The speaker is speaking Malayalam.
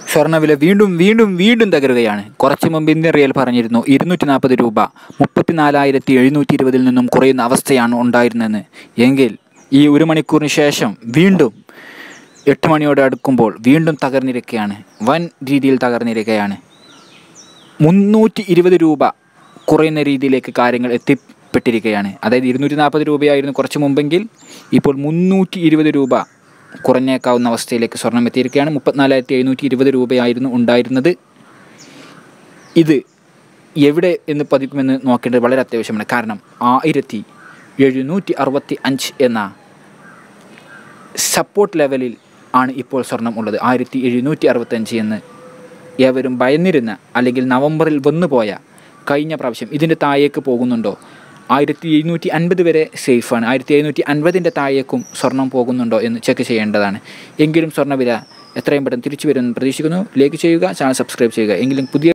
സ്വർണ്ണവില വീണ്ടും വീണ്ടും വീണ്ടും തകരുകയാണ്. കുറച്ച് മുമ്പ് ഇന്ത്യൻ റിയൽ പറഞ്ഞിരുന്നു 240 രൂപ 34,720 നിന്നും കുറയുന്ന അവസ്ഥയാണ് ഉണ്ടായിരുന്നതെന്ന്. എങ്കിൽ ഈ 1 മണിക്കൂറിന് ശേഷം വീണ്ടും 8 മണിയോടെ അടുക്കുമ്പോൾ വീണ്ടും തകർന്നിരിക്കുകയാണ്. വൻ രീതിയിൽ തകർന്നിരിക്കുകയാണ്. 320 രൂപ കുറയുന്ന രീതിയിലേക്ക് കാര്യങ്ങൾ എത്തിപ്പെട്ടിരിക്കുകയാണ്. അതായത് 240 രൂപയായിരുന്നു കുറച്ച് മുമ്പെങ്കിൽ ഇപ്പോൾ 320 രൂപ കുറഞ്ഞേക്കാവുന്ന അവസ്ഥയിലേക്ക് സ്വർണം എത്തിയിരിക്കുകയാണ്. 34,720 രൂപയായിരുന്നു ഉണ്ടായിരുന്നത്. ഇത് എവിടെ എന്ന് പതിക്കുമെന്ന് നോക്കേണ്ടത് വളരെ അത്യാവശ്യമാണ്. കാരണം 1765 എന്ന സപ്പോർട്ട് ലെവലിൽ ആണ് ഇപ്പോൾ സ്വർണം ഉള്ളത്. 1765 എന്ന് ഏവരും ഭയന്നിരുന്ന, അല്ലെങ്കിൽ നവംബറിൽ വന്നുപോയ കഴിഞ്ഞ പ്രാവശ്യം ഇതിൻ്റെ താഴേക്ക് പോകുന്നുണ്ടോ, 1750 വരെ സേഫാണ്. 1750 താഴേക്കും സ്വർണം പോകുന്നുണ്ടോ എന്ന് ചെക്ക് ചെയ്യേണ്ടതാണ്. എങ്കിലും സ്വർണ്ണവില എത്രയും പെട്ടെന്ന് തിരിച്ചു വരുമെന്ന് പ്രതീക്ഷിക്കുന്നു. ലൈക്ക് ചെയ്യുക, ചാനൽ സബ്സ്ക്രൈബ് ചെയ്യുക. എങ്കിലും പുതിയ